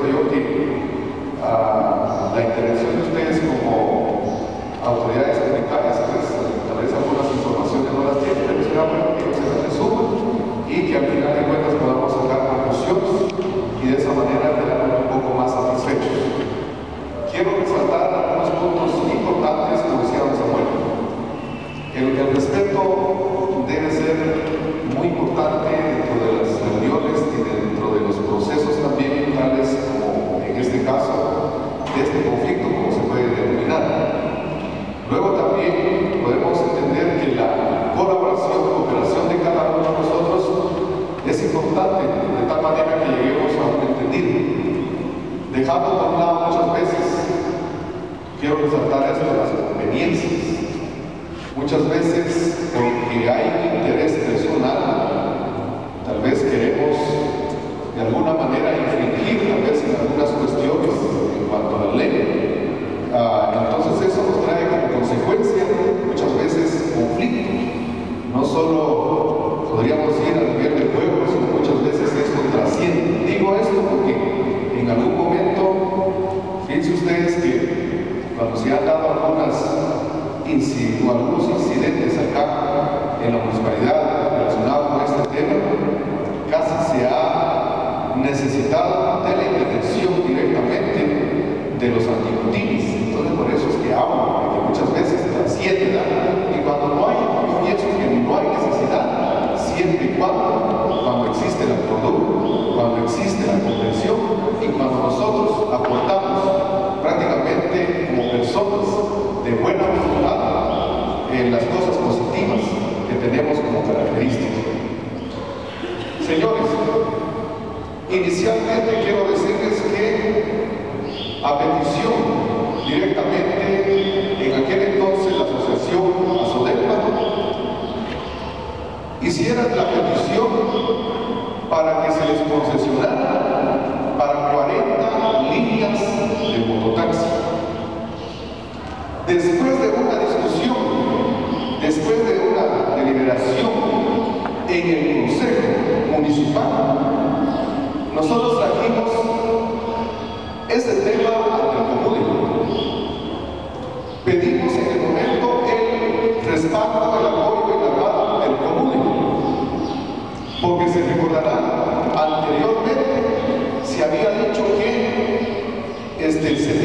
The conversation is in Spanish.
creo yo que la intervención de ustedes como autoridades comunitarias, pues tal vez algunas informaciones no las tienen, pero será bueno que se las resuman y que al final de cuentas podamos sacar conclusiones y de esa manera quedar un poco más satisfechos. Quiero resaltar algunos puntos importantes, como decía don Samuel. El respeto debe ser muy importante dentro de las reuniones y dentro de los procesos también, tales como en este caso, de este conflicto, como se puede denominar. Luego también podemos entender que la cooperación de cada uno de nosotros es importante, de tal manera que lleguemos a un entendido. Dejando por un lado muchas veces, quiero resaltar esto, las conveniencias. Muchas veces, porque hay un interés personal, tal vez queremos de alguna manera infringir, tal vez en algunas cuestiones en cuanto a la ley. Entonces eso nos trae como consecuencia muchas veces conflicto. No solo podríamos ir a nivel de pueblo, sino muchas veces esto trasciende. Digo esto porque en algún momento, fíjense ustedes que cuando se han dado algunos incidentes acá en la municipalidad relacionados con este tema, casi se ha necesitado de la intervención directamente de los anticotinis. Entonces por eso es que hablo, que muchas veces trasciende, y cuando no hay, yo pienso que no hay necesidad, siempre y cuando existe el acordón, cuando existe la convención y cuando nosotros aportamos prácticamente como personas de buena voluntad en las cosas positivas que tenemos como característica. Señores, inicialmente quiero decirles que a petición directamente en aquel entonces la asociación Azodepa hiciera la petición para que se les concesionara para 40 líneas de mototaxi. Después de una discusión, después de una deliberación en el Consejo Municipal, nosotros trajimos ese tema ante el Común. Pedimos en el momento el respaldo, el apoyo y la mano del Común, porque se recordará anteriormente se había dicho que el